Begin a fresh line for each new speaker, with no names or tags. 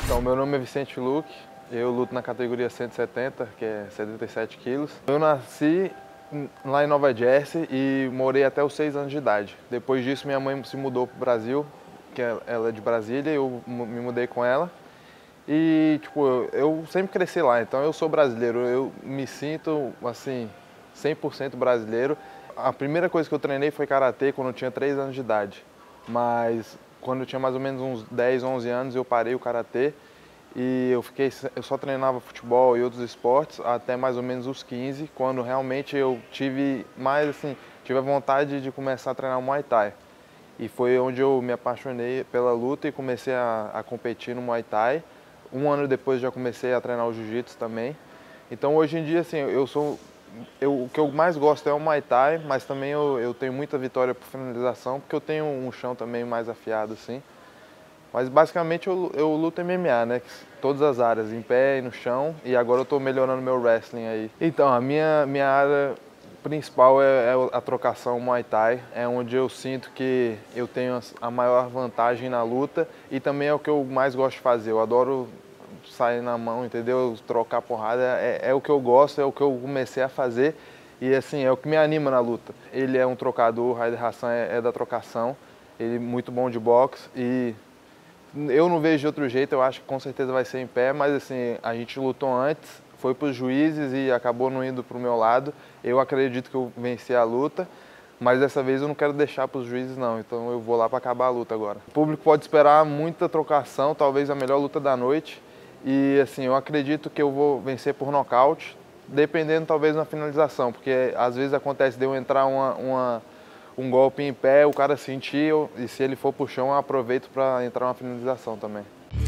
Então, meu nome é Vicente Luque, eu luto na categoria 170, que é 77 quilos. Eu nasci lá em Nova Jersey e morei até os 6 anos de idade. Depois disso, minha mãe se mudou para o Brasil, que ela é de Brasília, eu me mudei com ela. E, tipo, eu sempre cresci lá, então eu sou brasileiro, eu me sinto, assim, 100% brasileiro. A primeira coisa que eu treinei foi karatê quando eu tinha 3 anos de idade, mas quando eu tinha mais ou menos uns 10, 11 anos eu parei o karatê e eu só treinava futebol e outros esportes até mais ou menos os 15, quando realmente eu tive mais, assim, tive a vontade de começar a treinar Muay Thai. E foi onde eu me apaixonei pela luta e comecei a competir no Muay Thai. Um ano depois já comecei a treinar o Jiu-Jitsu também. Então hoje em dia, assim, o que eu mais gosto é o Muay Thai, mas também eu tenho muita vitória por finalização, porque eu tenho um chão também mais afiado, assim. Mas basicamente eu luto MMA, né? Todas as áreas, em pé e no chão, e agora eu estou melhorando meu wrestling aí. Então, a minha área principal é a trocação Muay Thai, é onde eu sinto que eu tenho a maior vantagem na luta e também é o que eu mais gosto de fazer. Eu adoro sair na mão, entendeu? Trocar porrada, é o que eu gosto, é o que eu comecei a fazer e assim, é o que me anima na luta. Ele é um trocador, o Raider Hassan é da trocação, ele é muito bom de boxe e eu não vejo de outro jeito, eu acho que com certeza vai ser em pé, mas assim, a gente lutou antes, foi para os juízes e acabou não indo para o meu lado. Eu acredito que eu venci a luta, mas dessa vez eu não quero deixar para os juízes não, então eu vou lá para acabar a luta agora. O público pode esperar muita trocação, talvez a melhor luta da noite, e assim, eu acredito que eu vou vencer por nocaute, dependendo talvez na finalização, porque às vezes acontece de eu entrar um golpe em pé, o cara sentir, e se ele for pro chão, eu aproveito para entrar uma finalização também.